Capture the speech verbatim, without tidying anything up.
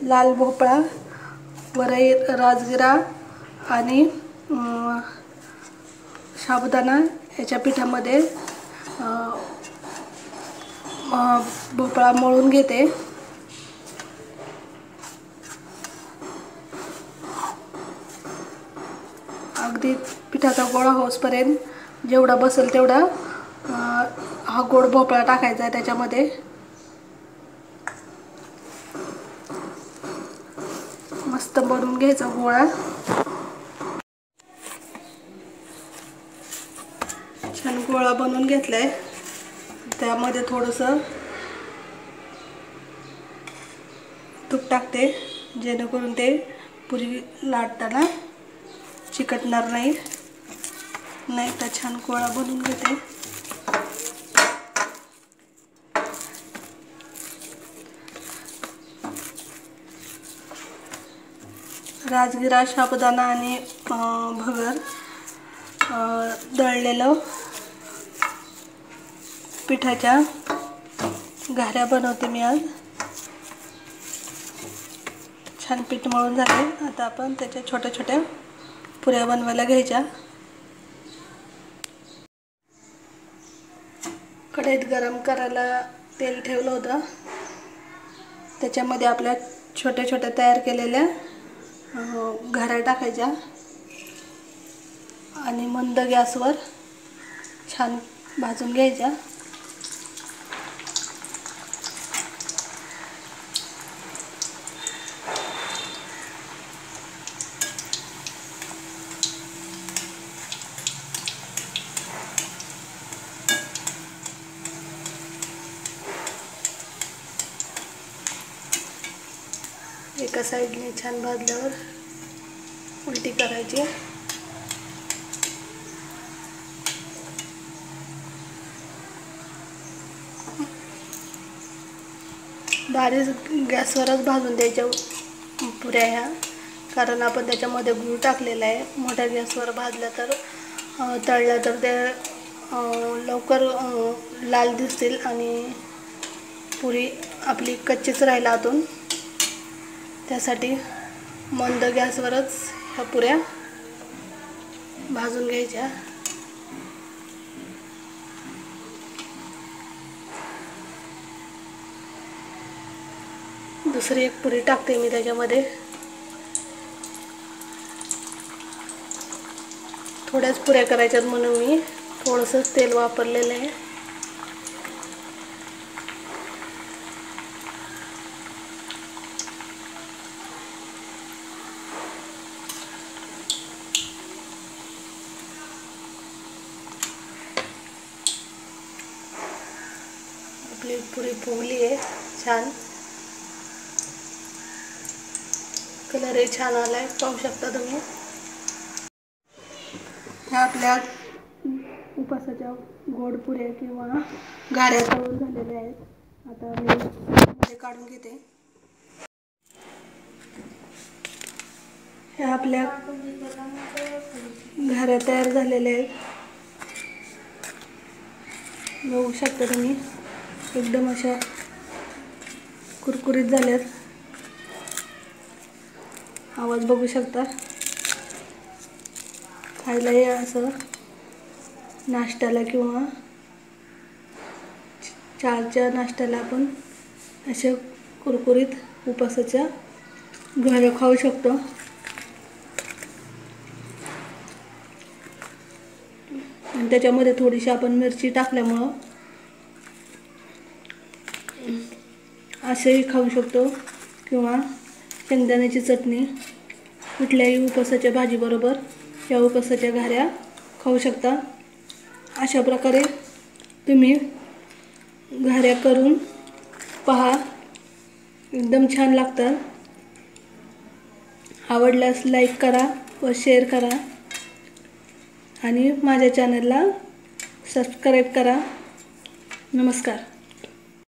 लाल भोपळा, वरई, राजगिरा आणि साबुदाणा याच्या पिठामध्ये भोपळा मळून घेते। अगदी पिठाचा गोळा होईपर्यंत जेवढा बसेल तेवढा हा गोड भोपळा टाकायचा आहे त्याच्यामध्ये। मस्त बनवून घ्यायचा गोळा। छान गोळा बनवून घेतलाय। त्यामध्ये थोडंसं तूप टाकते जेणेकरून ते पुरी लाटताना चिकटणार नाही। नाही तर छान गोळा बनवून घेते। राजगिरा, साबुदाणा आणि भगर दळलेलं पिठाच्या घाऱ्या बनवते मी आज। छान पीठ मळून झाले। आता आपण त्याच्या छोट्या छोट्या पुऱ्या बनवायला घ्यायच्या। कढईत गरम करायला तेल ठेवलं होतं। त्याच्यामध्ये आपल्या छोट्या छोट्या तयार केलेल्या घाऱ्या टाकायच्या आणि मंद गॅसवर छान भाजून घ्यायच्या। एका साइडने छान भाजल्यावर उलटी करायची। बारीक गॅसवरच भाजून द्यायच्या पुऱ्या ह्या, कारण आपण त्याच्यामध्ये गूळ टाकलेला आहे। मोठ्या गॅसवर भाजल्या तर तळल्या तर ते लवकर लाल दिसतील आणि पुरी आपली कच्चीच राहील आतून। त्यासाठी मंद गॅसवरच ह्या पुऱ्या भाजून घ्यायच्या। दुसरी एक पुरी टाकते मी त्याच्यामध्ये। थोड्याच पुऱ्या करायच्यात म्हणून मी थोडंसं तेल वापरलेलं आहे। आपली पुरी फुगली आहे छान। कलरही छान आलाय, पाहू शकता तुम्ही। ह्या आपल्या उपासाच्या गोड पुऱ्या किंवा घाऱ्या तळून झालेल्या आहेत। आता मी मध्ये काढून घेते। ह्या आपल्या घाऱ्या तयार झालेल्या आहेत, बघू शकता तुम्ही। एकदम अशा कुरकुरीत झाल्यात। आवाज बघू शकता। खायलाही असं नाश्त्याला किंवा चहाच्या नाश्त्याला आपण अशा कुरकुरीत उपासाच्या घाऱ्या खाऊ शकतो। आणि त्याच्यामध्ये थोडीशी आपण मिरची टाकल्यामुळं असेही खाऊ शकतो किंवा शेंगदाण्याची चटणी कुठल्याही उपासाच्या भाजीबरोबर या उपासाच्या घाऱ्या खाऊ शकता। अशा प्रकारे तुम्ही घाऱ्या करून पहा, एकदम छान लागतात। आवडल्यास लाईक करा व शेअर करा आणि माझ्या चॅनलला सबस्क्राईब करा। नमस्कार।